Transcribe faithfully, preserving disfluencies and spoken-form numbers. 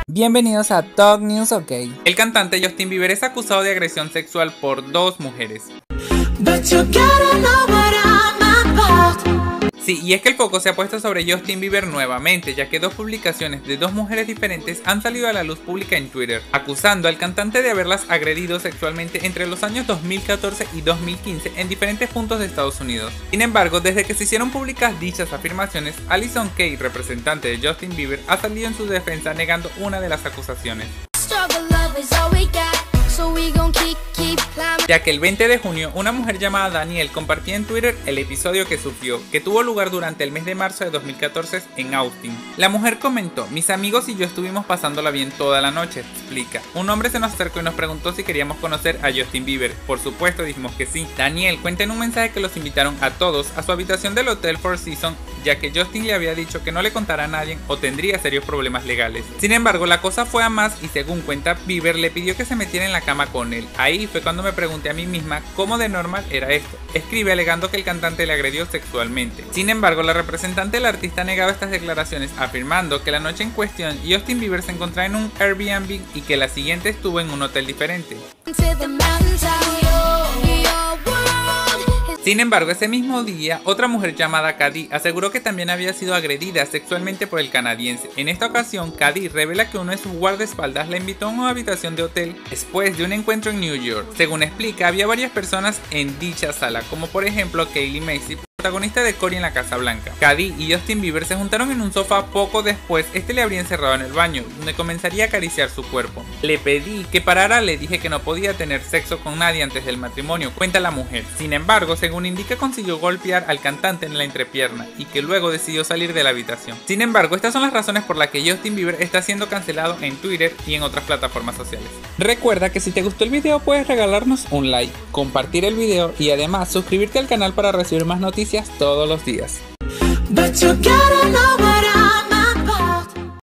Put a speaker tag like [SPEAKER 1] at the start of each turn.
[SPEAKER 1] Bienvenidos a Talk News OK.
[SPEAKER 2] El cantante Justin Bieber es acusado de agresión sexual por dos mujeres. Sí, y es que el foco se ha puesto sobre Justin Bieber nuevamente, ya que dos publicaciones de dos mujeres diferentes han salido a la luz pública en Twitter, acusando al cantante de haberlas agredido sexualmente entre los años dos mil catorce y dos mil quince en diferentes puntos de Estados Unidos. Sin embargo, desde que se hicieron públicas dichas afirmaciones, Allison Kay, representante de Justin Bieber, ha salido en su defensa negando una de las acusaciones. Ya que el veinte de junio, una mujer llamada Danielle compartía en Twitter el episodio que sufrió, que tuvo lugar durante el mes de marzo de dos mil catorce en Austin. La mujer comentó: "Mis amigos y yo estuvimos pasándola bien toda la noche", explica. Un hombre se nos acercó y nos preguntó si queríamos conocer a Justin Bieber. Por supuesto dijimos que sí. Danielle cuenta en un mensaje que los invitaron a todos a su habitación del hotel Four Seasons, ya que Justin le había dicho que no le contara a nadie o tendría serios problemas legales. Sin embargo, la cosa fue a más y según cuenta Bieber, le pidió que se metiera en la cama con él. Ahí fue cuando me pregunté a mí misma cómo de normal era esto. Escribe alegando que el cantante le agredió sexualmente. Sin embargo, la representante del artista negaba estas declaraciones, afirmando que la noche en cuestión Justin Bieber se encontraba en un Airbnb y que la siguiente estuvo en un hotel diferente. Sin embargo, ese mismo día, otra mujer llamada Cady aseguró que también había sido agredida sexualmente por el canadiense. En esta ocasión, Cady revela que uno de sus guardaespaldas la invitó a una habitación de hotel después de un encuentro en New York. Según explica, había varias personas en dicha sala, como por ejemplo Kaylee Macy, protagonista de Cory en la Casa Blanca. Cady y Justin Bieber se juntaron en un sofá poco después. Este le habría encerrado en el baño, donde comenzaría a acariciar su cuerpo. Le pedí que parara, le dije que no podía tener sexo con nadie antes del matrimonio, cuenta la mujer. Sin embargo, según indica, consiguió golpear al cantante en la entrepierna y que luego decidió salir de la habitación. Sin embargo, estas son las razones por las que Justin Bieber está siendo cancelado en Twitter y en otras plataformas sociales.
[SPEAKER 1] Recuerda que si te gustó el video puedes regalarnos un like, compartir el video y además suscribirte al canal para recibir más noticias todos los días. But you gotta know